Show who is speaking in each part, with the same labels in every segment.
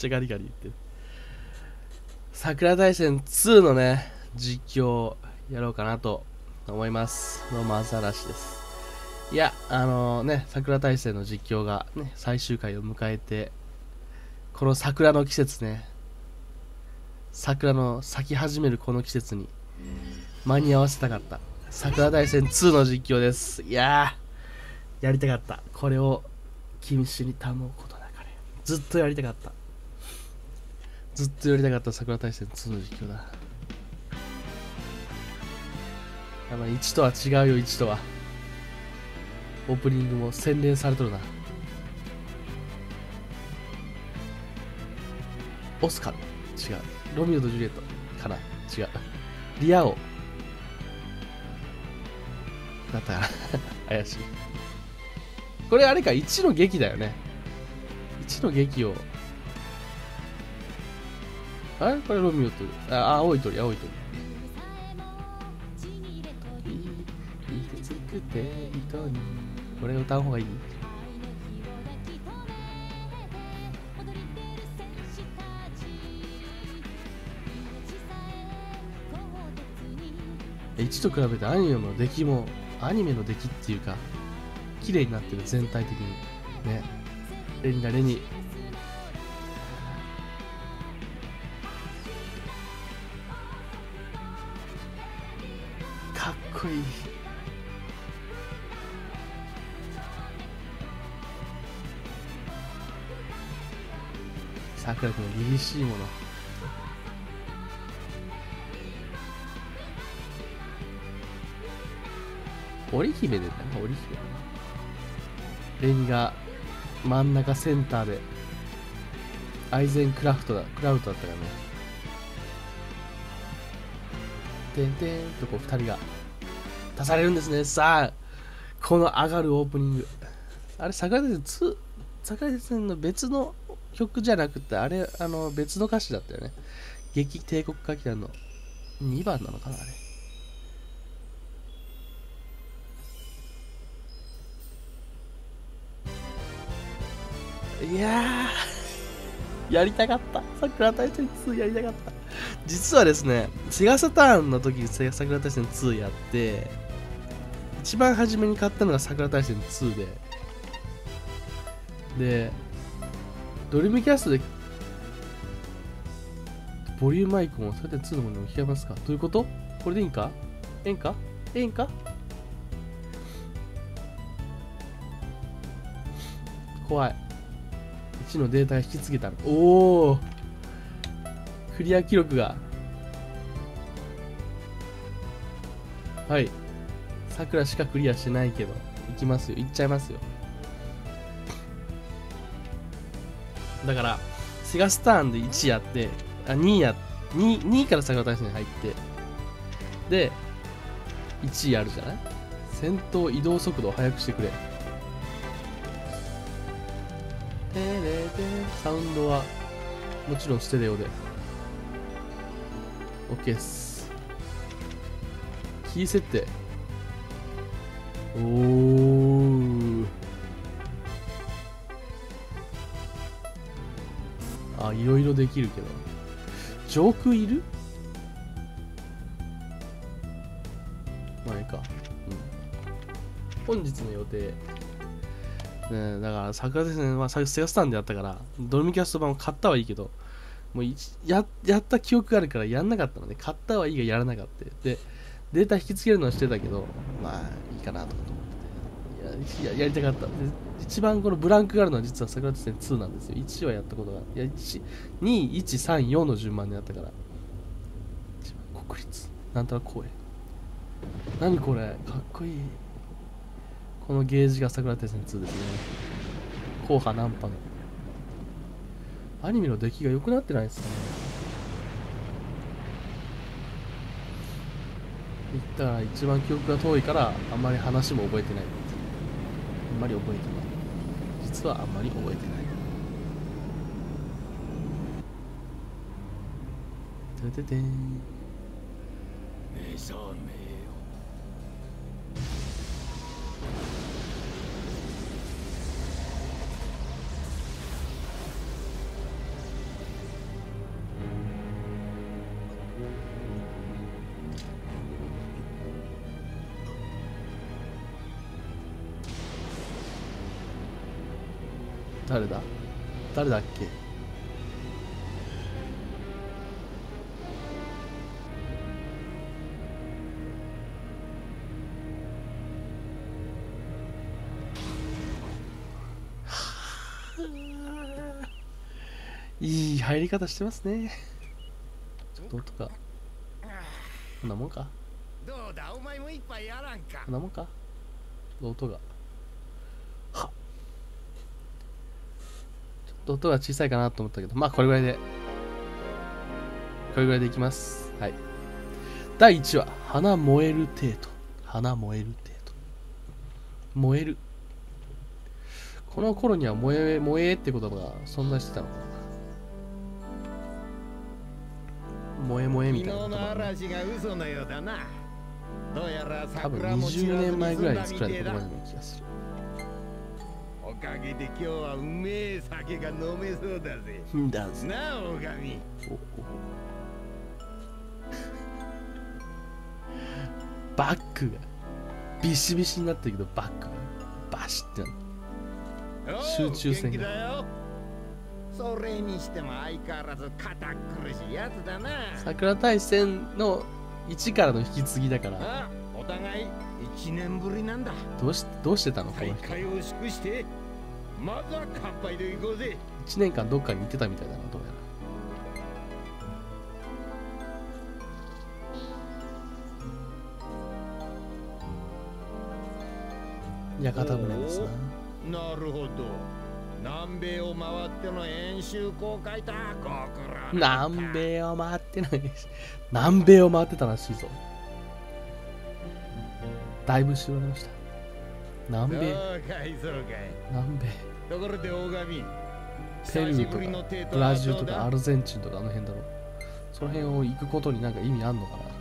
Speaker 1: ちゃガリガリ言ってる。桜大戦2のね、実況をやろうかなと思います。どうも、アザラシです。いや、桜大戦の実況がね、最終回を迎えて、この桜の季節ね、桜の咲き始めるこの季節に間に合わせたかった。桜大戦2の実況です。いやー、やりたかった。これを君主に頼むことなかれ。ずっとやりたかった。ずっとやりたかった桜大戦2の実況だ。やばい、1とは違うよ、1とは。オープニングも洗練されとるな。オスカル違う。ロミオとジュリエットかな違う。リア王だったかな怪しい。これあれか、1の劇だよね。1の劇をあれこれロミオと青い鳥青い鳥。これ歌う方がいい。1と比べてアニメの出来も、アニメの出来っていうか綺麗になってる、全体的にね。レニだレニかっこいい。さくら君の凛々しいもの。織姫でだな、織姫。レニが真ん中センターでアイゼンクラウトだったからね。てんてんとこう2人が足されるんですね。さあこの上がるオープニング、あれ桜大戦2、桜大戦の別の曲じゃなくて、あれ別の歌詞だったよね。激帝国歌劇団の2番なのかな、あれ。いやー、やりたかった。桜大戦2やりたかった。実はですね、セガサターンの時に桜大戦2やって、一番初めに買ったのが桜大戦2で、ドリームキャストでボリュームアイコンをそれで2のものに置き換えますか。どういうこと？これでいいんか？ええんか？ええんか？怖い。1のデータが引き継げたの。おお、クリア記録が。はい、さくらしかクリアしてないけど行きますよ、行っちゃいますよ。だからセガスターンで1やって、2から桜大戦に入って、で1やるじゃない。戦闘移動速度を速くしてくれ。サウンドはもちろんステレオで OK っす。キー設定、おー、あ、いろいろできるけど、上空いる？まあいいか、本日の予定ね。だから桜大戦はセガスターンでやったから、ドルミキャスト版を買ったはいいけど、もうやった記憶があるからやんなかったので、買ったはいいがやらなかった。でデータ引き継げるのはしてたけど、まあいいかなと思って、やりたかった。で一番このブランクがあるのは実は桜大戦2なんですよ。1はやったことが、いや2、1、3、4の順番でやったから。一番国立なんたら公園、何これ、かっこいい。このゲージが桜大戦2ですね。硬派ナンパのアニメの出来が良くなってないですかね。言ったら一番記憶が遠いからあんまり話も覚えてない。あんまり覚えてない。実はあんまり覚えてない。てててーん。
Speaker 2: 目覚めよ。
Speaker 1: 誰だ誰だっけ。いい入り方してますね。ちょっと音がこんなもんか。
Speaker 2: どうだ、お前も一杯やらんか。
Speaker 1: こんなもんか。音がはっ、ちょっと音が小さいかなと思ったけど、まあこれぐらいでいきます。はい。第1話、花燃える程度。花燃える程度。燃える。この頃には燃えって言葉が存在してたのかな。萌え萌えみたいな言葉、ね、多分20年前ぐらいに作られた言葉のような気がする。
Speaker 2: おかげで今日はうめえ酒が飲めそうだぜ。
Speaker 1: だぜ
Speaker 2: なあ、おかみ。
Speaker 1: バックがビシビシになってるけど、バックがバシッてなる。集中線が。
Speaker 2: それにしても相変わらず堅苦しいやつだな。
Speaker 1: 桜大戦の1からの引き継ぎだから。
Speaker 2: お互い1年ぶりなんだ。
Speaker 1: どうしてたのこの人。
Speaker 2: 大会を祝してまずは乾杯で行こうぜ。
Speaker 1: 1年間どっかに行ってたみたいだな、どうやら。屋形船ですな。
Speaker 2: なるほど。南米を回っての演習公開だ。
Speaker 1: 南米を回ってないし。南米を回ってたらしいぞ。だいぶ知られました。南米。南米。
Speaker 2: ところで大神、
Speaker 1: ペルーとかブラジルとかアルゼンチンとかあの辺だろう。その辺を行くことになんか意味あんのかな。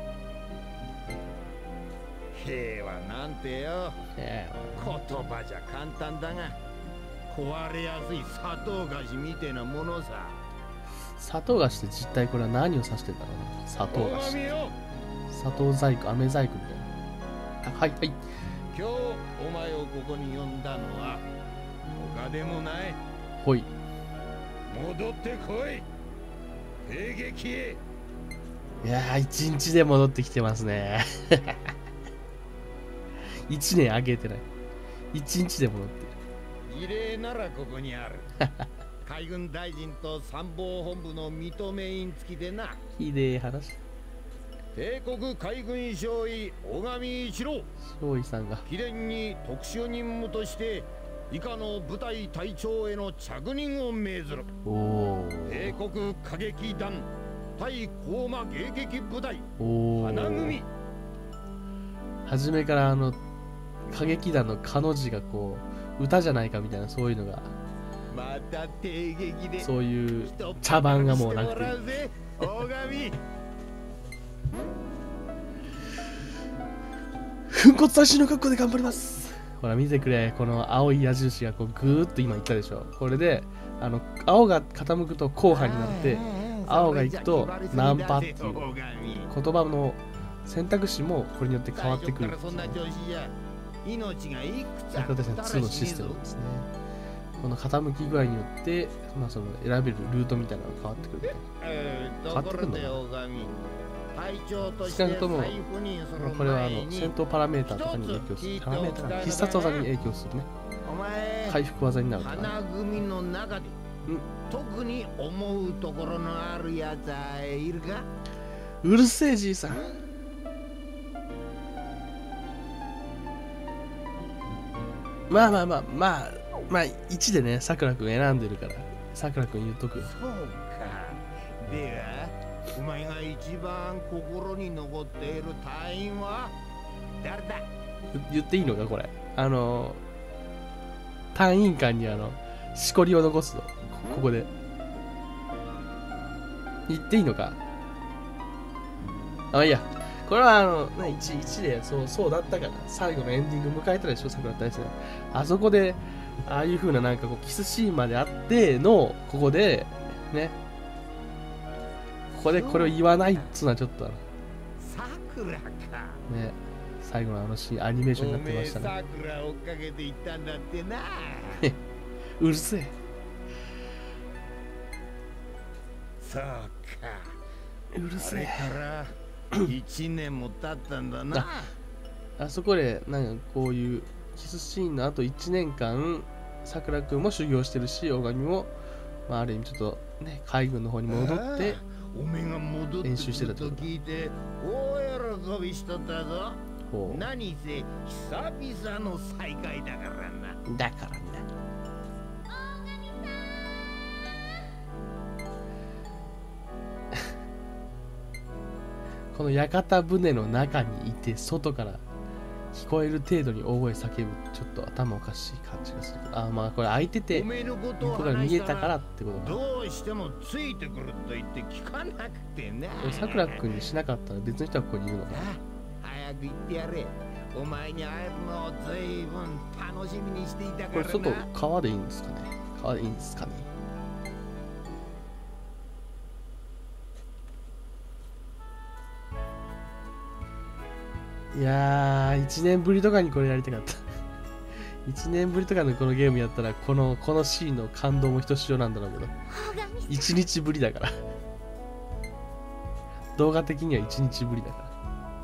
Speaker 2: 平和なんてよ、言葉じゃ簡単だが壊れやすい砂糖菓子みてえなものさ。
Speaker 1: 砂糖菓子って実態これは何を指してんだろうな。砂糖菓子。砂糖細工、飴細工みたいな。はいはい。
Speaker 2: 今日お前をここに呼んだのは他でもない。
Speaker 1: ほい。
Speaker 2: 戻ってこい。兵撃へ。
Speaker 1: いやー、一日で戻ってきてますね。1年あげてない。1日で戻ってる。
Speaker 2: 異例ならここにある。海軍大臣と参謀本部の認め印付きでな。
Speaker 1: ひでえ話。
Speaker 2: 帝国海軍少尉小上一郎。
Speaker 1: 少尉さんが
Speaker 2: 秘伝に特殊任務として以下の部隊隊長への着任を命ずる。帝国歌劇団対高馬迎撃部隊花組。
Speaker 1: 初めから歌劇団の「か」の字がこう歌じゃないかみたいな、そういうのが、
Speaker 2: また帝劇で
Speaker 1: そういう茶番がもうなくて粉骨最新の格好で頑張ります。ほら見てくれ、この青い矢印がこうぐーっと今いったでしょ。これで青が傾くと硬派になって、青が行くとナンパっていう言葉の選択肢もこれによって変わってくるんですね。桜大戦2のシステムですね。この傾き具合によって、まあ、その選べるルートみたいなのが変わってくる。変わってくるんだな。少なくともこれは戦闘パラメーターとかに影響する。パラメーターが必殺技に影響するね。回復技になるかな。
Speaker 2: 特に思うところのあるやつはいるか。
Speaker 1: うるせえじいさん。まあ1でね、さくらくん選んでるから、さくらくん言っとくよ。
Speaker 2: そうか。では、お前が一番心に残っている隊員は誰だ。
Speaker 1: 言っていいのかこれ。隊員間にしこりを残すの。ここで。言っていいのか。いいや。これは1でそうだったから、最後のエンディング迎えたでしょ、桜大戦。あそこで、ああいう風ななんかこうキスシーンまであっての、ここで、ね。ここでこれを言わないっつうのはちょっと
Speaker 2: 桜か。
Speaker 1: ね。最後のシーン、アニメーションになってましたね。
Speaker 2: 桜追っかけていったんだってな。
Speaker 1: うるせえ。
Speaker 2: そうか。
Speaker 1: うるせえ。
Speaker 2: あれから1年も経ったんだな。
Speaker 1: あそこでなんかこういうキスシーンのあと1年間さくらくんも修行してるし、大神も、まあ、ある意味ちょっとね海軍の方に戻って
Speaker 2: おめが戻って
Speaker 1: 練習してたって
Speaker 2: と
Speaker 1: ことだ。
Speaker 2: 聞いて大喜びしとったぞ。
Speaker 1: ほう。
Speaker 2: 何せ久々の再会だからな。
Speaker 1: だからね。この屋形船の中にいて外から聞こえる程度に大声叫ぶ、ちょっと頭おかしい感じがする。あ、まあこれ開いてて向こうから見えたからってことだ。
Speaker 2: どうしてもついてくると言って聞かなくてな。
Speaker 1: さくらくんにしなかったら別の人はここにいるのかな。
Speaker 2: 早く言ってやれ。お前に会えるのをずいぶん楽しみにしていたからな。
Speaker 1: これ外川でいいんですかね。川でいいんですかね。いやー、1年ぶりとかにこれやりたかった。1年ぶりとかのこのゲームやったらこのシーンの感動もひとしおなんだろうけど、1日ぶりだから。動画的には1日ぶりだから。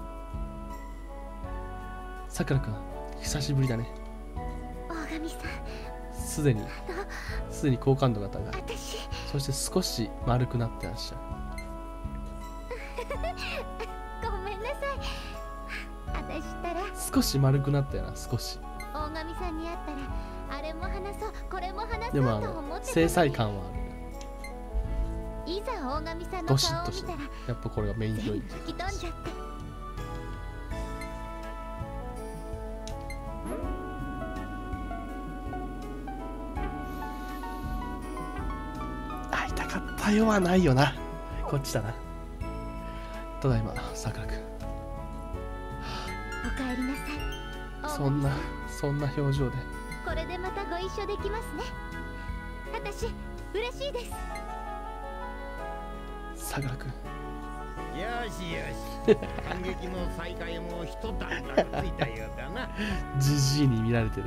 Speaker 1: さくらくん、久しぶりだね。
Speaker 3: 大神さん、
Speaker 1: すでに好感度が高い。そして少し丸くなってらっしゃる。
Speaker 3: ごめんなさい。私ったら
Speaker 1: 少し丸くなったよな、少し。
Speaker 3: 大神さんに会ったらあれも話そうこれも話そう
Speaker 1: でも
Speaker 3: と思ってたのに、
Speaker 1: 制裁感はある。
Speaker 3: いざ大神さんの
Speaker 1: どし
Speaker 3: 顔
Speaker 1: っとしてる。
Speaker 3: を見たら
Speaker 1: やっぱこれがメインヒロインって
Speaker 3: 吹き飛んじゃって。
Speaker 1: 会いたかったよはないよな。こっちだな。ただいま、さくらくん。
Speaker 3: おかえりなさい。
Speaker 1: そんな表情で。
Speaker 3: これでまたご一緒できますね。私嬉しいです。
Speaker 1: さくらくん。
Speaker 2: よしよし。感激の再会も一段落ついたようだな。
Speaker 1: じじいに見られてる。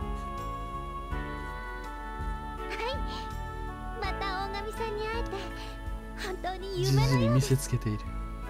Speaker 3: また大神さんに会えて本当に
Speaker 1: じじいに見
Speaker 3: 夢のようです。
Speaker 1: せつけている。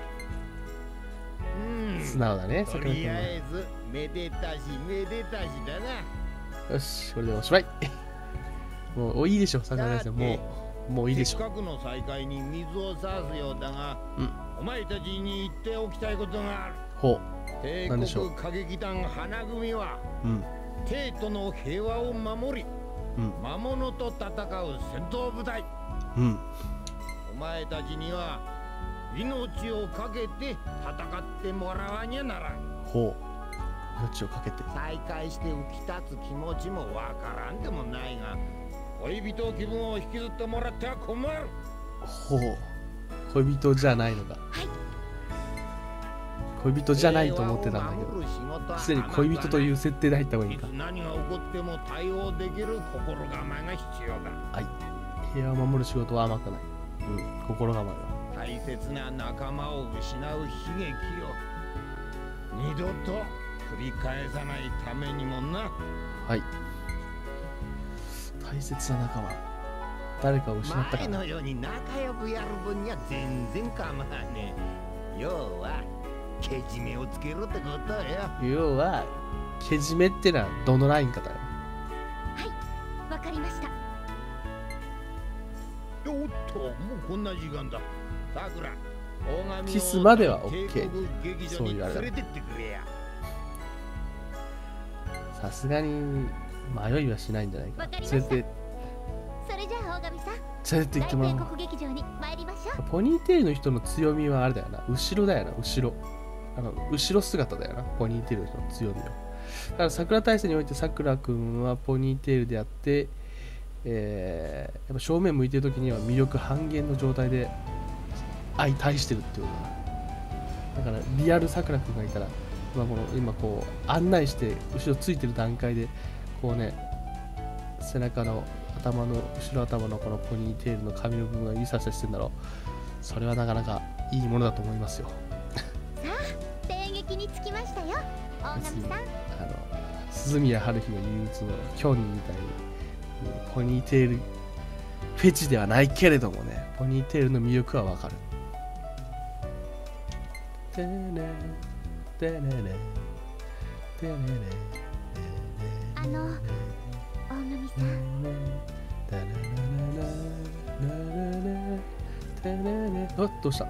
Speaker 1: 素直だね、さ
Speaker 2: と
Speaker 1: くらくんは。
Speaker 2: りあえずめでたしめでたしだな。
Speaker 1: よし、これでおしまい。もういいでしょ、さくら先生。もういいでしょ。
Speaker 2: せっかくの再会に水を差すようだが、お前たちに言っておきたいことがある。
Speaker 1: ほ
Speaker 2: 帝
Speaker 1: 何でしょう
Speaker 2: 国歌劇団花組は
Speaker 1: う。
Speaker 2: 帝都の平和を守り、魔物と戦う戦闘部隊。お前たちには命を懸けて戦ってもらわにゃならん。
Speaker 1: ほう。命をかけて。
Speaker 2: 再会して浮き立つ気持ちもわからんでもないが、恋人気分を引きずってもらっては困る。
Speaker 1: ほう。恋人じゃないのか。恋人じゃないと思ってたんだけど、すでに恋人という設定で入った方がいいか。
Speaker 2: 何が起こっても対応できる心構えが必要だ。
Speaker 1: はい。平和を守る仕事は甘くない。心構えは。
Speaker 2: 大切な仲間を失う悲劇を二度と繰り返さないためにもな。
Speaker 1: はい。大切な仲間。誰かを失ったかな。
Speaker 2: 前のように仲良くやる分には全然構わねえ。要はけじめをつけろってことよ。
Speaker 1: 要はけじめってのはどのラインかだよ。
Speaker 3: わかりました。
Speaker 2: おっと、もうこんな時間だ。さくら、大神を
Speaker 1: キスまでは OK。
Speaker 2: 帝国劇場に連れてってくれや。
Speaker 1: さすがに迷いはしないんじゃないか。
Speaker 3: わかりました
Speaker 1: 連れて
Speaker 3: それじゃあ大神さん、
Speaker 1: 連れて行ってもらおう。
Speaker 3: 大帝国劇場に参りましょう。
Speaker 1: ポニーテールの人の強みはあれだよな。後ろだよな、後ろ。後ろ姿だよな、ポニーテールの人の強みは。だから桜大戦においてさくらくんはポニーテールであって、やっぱ正面向いてる時には魅力半減の状態で相対してるっていうことだな。だからリアルさくらくんがいたら、今こう案内して後ろついてる段階でこうね、背中の後ろ頭のこのポニーテールの髪の部分がゆさゆさしてるんだろう。それはなかなかいいものだと思いますよ。
Speaker 3: さあ、帝劇に着きましたよ、大神さん。
Speaker 1: 鈴宮春日の憂鬱のキョンみたいにポニーテールフェチではないけれどもね、ポニーテールの魅力はわかる。てねてねねてねね。
Speaker 3: 大神さん、
Speaker 1: あ、どうした？
Speaker 3: さ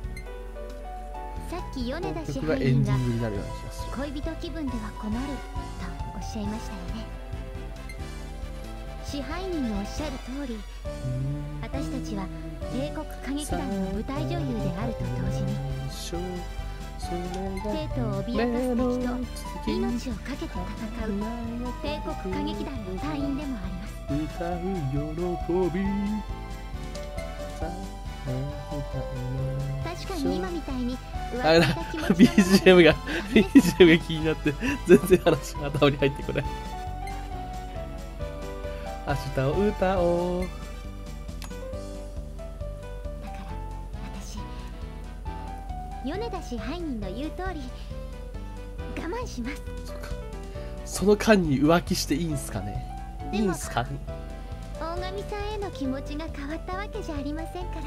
Speaker 3: っき米田支
Speaker 1: 曲が
Speaker 3: 配人が
Speaker 1: エンディングになるような気がする。
Speaker 3: 恋人気分では困るとおっしゃいましたよね。支配人のおっしゃる通り、私たちは帝国歌劇団の舞台女優であると同時に生徒を脅かす敵と命を懸けて戦う帝国歌劇団の隊員でもあります。
Speaker 1: 歌う喜び。
Speaker 3: 確かに今みたいに
Speaker 1: あれだ、
Speaker 3: 浮ついた気持ちの
Speaker 1: BGM が気になって全然話が頭に入ってこない。明日を歌おう。
Speaker 3: だから私、米田支配人の言う通り我慢します。
Speaker 1: そうか、その間に浮気していいんすかね。いいんすかね。
Speaker 3: 大神さんへの気持ちが変わったわけじゃありませんから。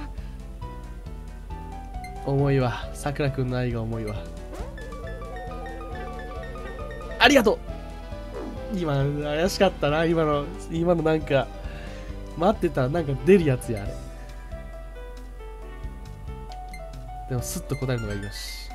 Speaker 1: 重いわ、さくらくんの愛が重いわ。ありがとう。今怪しかったな。今のなんか待ってたらなんか出るやつや。あれでもスッと答えるのがいいよし。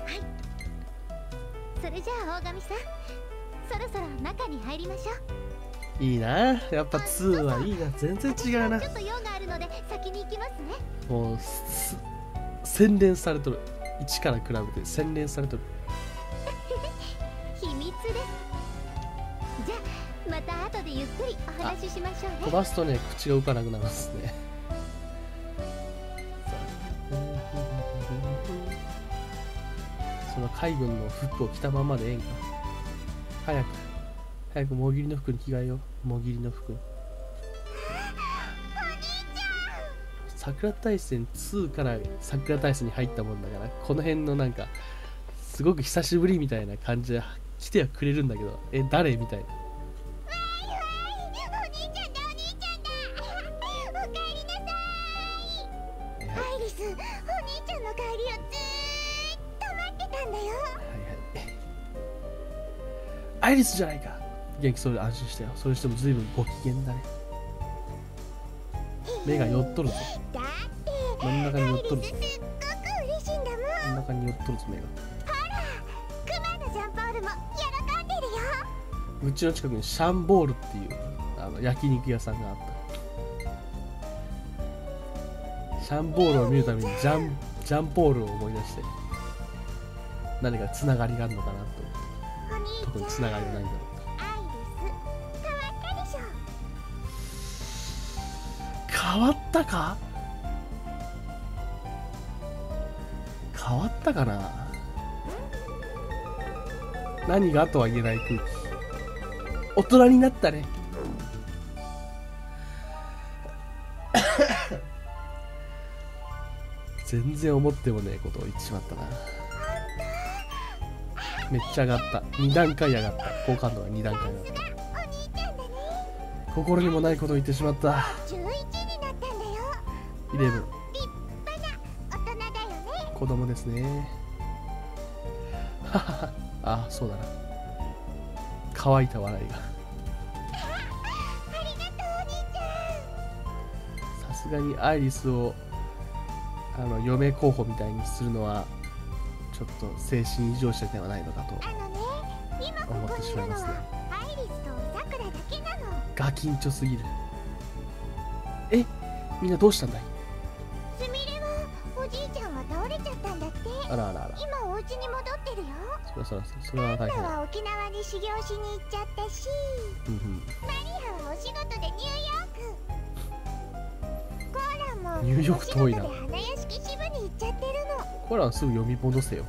Speaker 3: それじゃあ大神さん、そろそろ中に入りましょう。
Speaker 1: いいな、やっぱ2はいいな。全然違うな。
Speaker 3: ちょっと用があるので先に行きますね。
Speaker 1: もう洗練されとる。1から比べて洗練されとる。
Speaker 3: 秘密です。じゃあまた後でゆっくりお話ししましょうね。
Speaker 1: 飛ばすとね、口が浮かなくなりますね。その海軍の服を着たままでええんか。早くもぎりの服に着替えよう。もぎりの服に。桜大戦2から桜大戦に入ったもんだから、この辺のなんかすごく久しぶりみたいな感じで来てはくれるんだけど、誰みたいな。
Speaker 3: お兄ちゃんだ、お兄ちゃんだ。おかえりなさい。アイリス、お兄ちゃんの帰りをずーっと待ってたんだよ。
Speaker 1: アイリスじゃないか。元気そうで安心したよ。それにしても随分ご機嫌だね。目が寄っとるぞ。
Speaker 3: だって
Speaker 1: 真ん中に寄っとるぞ。
Speaker 3: すっごく嬉しいんだもん。
Speaker 1: 真ん中に寄っとるぞ、目が。
Speaker 3: クマのジャンポールも喜んでるよ。
Speaker 1: うちの近くにシャンボールっていう焼肉屋さんがあった。シャンボールを見るためにジャンポールを思い出して、何かつながりがあるのかなと。
Speaker 3: お兄ちゃん、
Speaker 1: 特につながりはないんだろう。
Speaker 3: アイリス変わったでしょ。
Speaker 1: 変わったか？変わったかな。何がとは言えない空気。大人になったね。全然思ってもねえことを言ってしまったな。めっちゃ上がった。2段階上がった。好感度が2段階上がった。
Speaker 3: お兄ちゃんだね。
Speaker 1: 心にもないことを言ってしまった。
Speaker 3: 11になったんだよ。
Speaker 1: 11。
Speaker 3: 立派な大人だよね。
Speaker 1: 子供ですね。ははは。あ、そうだな。乾いた笑いが。
Speaker 3: ありがとうお兄ちゃん。
Speaker 1: さすがにアイリスを嫁候補みたいにするのはちょっと精神異常者ではないのかと
Speaker 3: 今こ
Speaker 1: 思っ
Speaker 3: こにいるの
Speaker 1: てしまいますね。
Speaker 3: はアイリスとさくらだけなの。
Speaker 1: ガキンチョすぎる。みんなどうしたんだい？
Speaker 3: すみれはおじいちゃんは倒れちゃったんだって。
Speaker 1: あらあらあら。
Speaker 3: 今お家に戻ってるよ。
Speaker 1: それは大変だ。
Speaker 3: パンダは沖縄に修行しに行っちゃったし、
Speaker 1: うんうん。
Speaker 3: マリアはお仕事でニューヨーク。コーラも
Speaker 1: ニューヨーク遠いな
Speaker 3: お仕事で花屋敷支部に行っちゃってるの。
Speaker 1: これはすぐ読み戻せよ。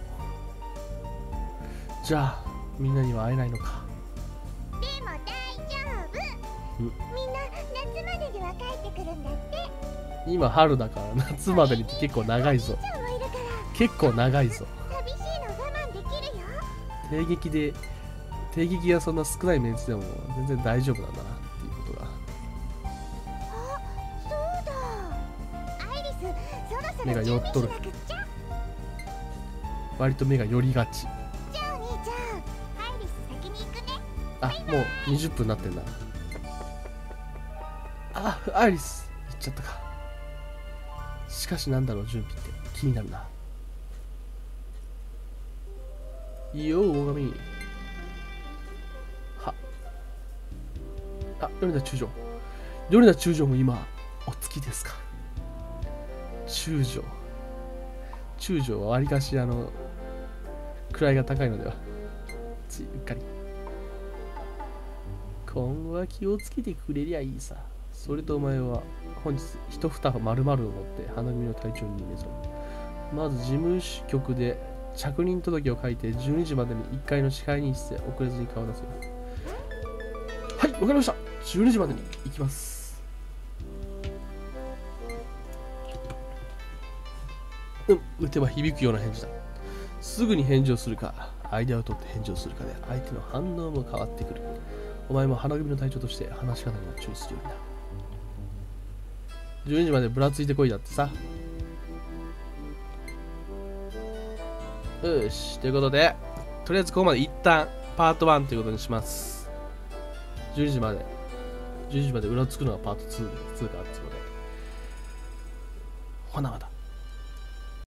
Speaker 1: じゃあみんなには会えないのか。
Speaker 3: でも大丈夫。みんな夏までには帰ってくるんだって。
Speaker 1: 今春だから夏までにって結構長いぞ。
Speaker 3: お兄ちゃんもいるから
Speaker 1: 結構長いぞ。
Speaker 3: 寂しいの我慢できるよ。
Speaker 1: 帝劇がそんな少ないメンツでも全然大丈夫なんだなっていうことが目が寄っとる。割と目が寄りがち。
Speaker 3: じゃあお兄ちゃん、アイリス先に行くね。
Speaker 1: あ、もう20分になってんだ。あ、アイリス行っちゃったか。しかしなんだろう、準備って気になるな。よう、大神。は。あ、米田中将。米田中将も今、お月ですか。中将。中将はわりかし位が高いのでは。ついうっかり。今後は気をつけてくれりゃいいさ。それとお前は本日一蓋丸々を持って花組の隊長に入れぞ。まず事務局で着任届を書いて12時までに1階の支配人室へ遅れずに顔を出すよ。はい、わかりました。12時までに行きます。打てば響くような返事だ。すぐに返事をするか、間を取って返事をするかで相手の反応も変わってくる。お前も花組の隊長として話し方には注意するようにな。12時までぶらついてこいだってさ。よし、ということで、とりあえずここまで一旦パート1ということにします。12時までうらつくのがパート2かっていうので。ほなまた。